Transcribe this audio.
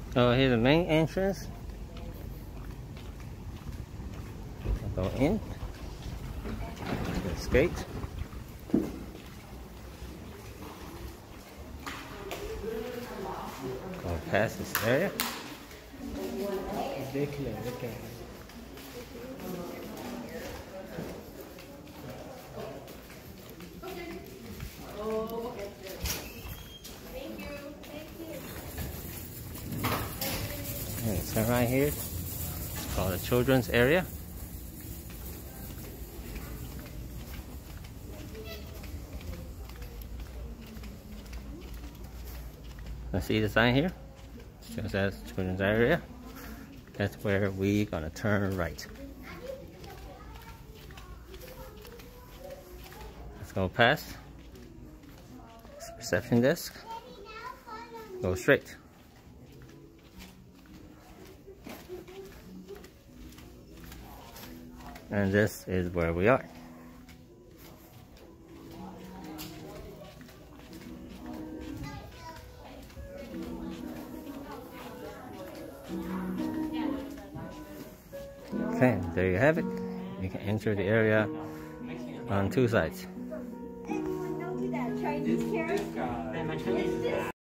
Oh, here's the main entrance. Go in. Skate. Go past this area. And turn right here. It's called the children's area. Let's see the sign here. It shows as children's area. That's where we're gonna turn right. Let's go past. It's reception desk. Go straight. And this is where we are. Okay, there you have it. You can enter the area on two sides.